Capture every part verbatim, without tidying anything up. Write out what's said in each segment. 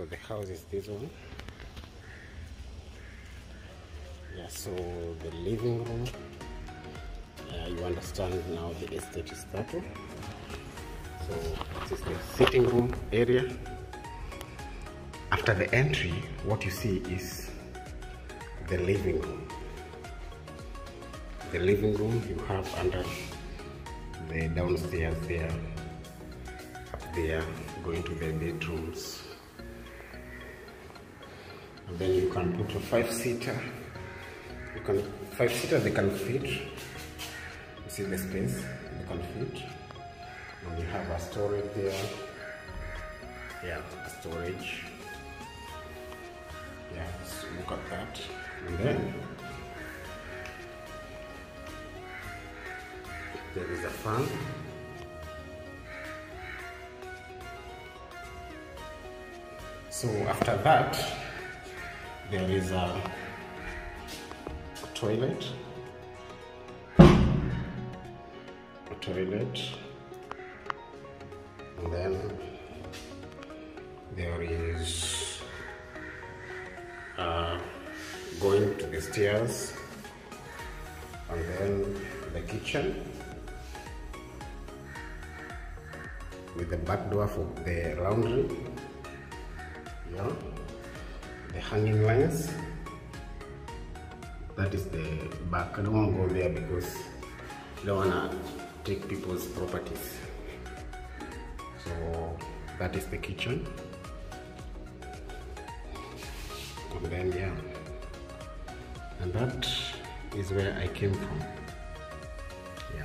the house is this one. Yeah, so the living room, uh, you understand now the estate is started. So this is the sitting room area. After the entry, what you see is the living room. The living room you have under the downstairs there, up there, going to the bedrooms. And then you can put a five-seater. You can five-seater they can fit. You see the space they can fit. And you have a storage there. Yeah, a storage. Yeah, so look at that. And then there is a fan. So after that, there is a toilet. A toilet. And then there is uh, going to the stairs, and then the kitchen with the back door for the laundry. Yeah, the hanging lines. That is the back. I don't want to go there because I don't want to take people's properties. So that is the kitchen. And then yeah, and that is where I came from. Yeah.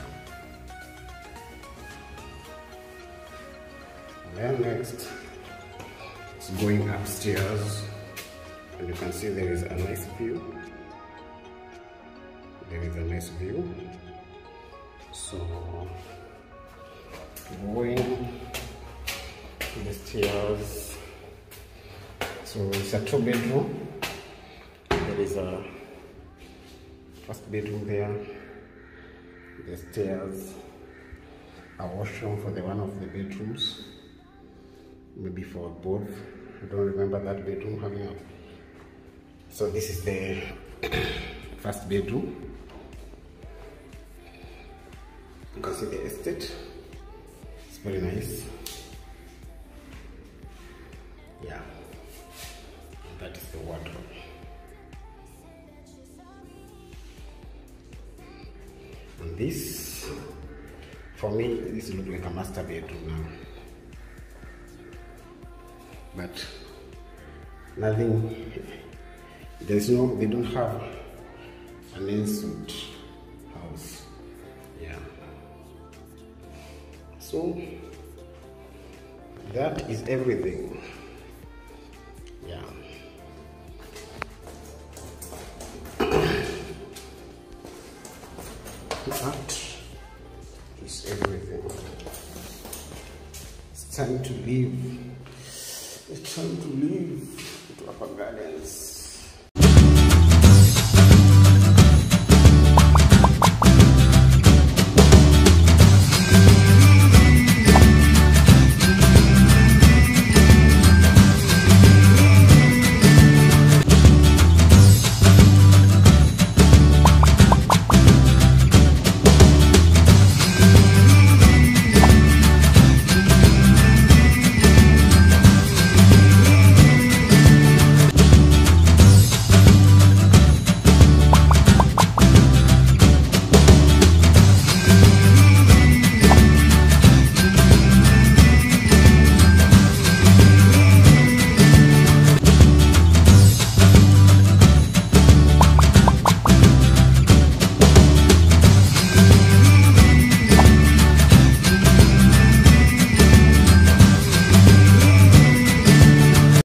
And then next, it's going upstairs, and you can see there is a nice view. There is a nice view. So going to the stairs. So it's a two bedroom. There is a first bedroom there. The stairs, a washroom for the one of the bedrooms. Maybe for both. I don't remember that bedroom having a. So this is the first bedroom. You can see the estate. It's very nice. Yeah. That is the wardrobe. And this, for me, this looks like a master bedroom now. But nothing, there's no, they don't have an ensuite house. Yeah. So that is everything. Yeah. That is everything. It's time to leave. It's time to leave to Upper Gardens.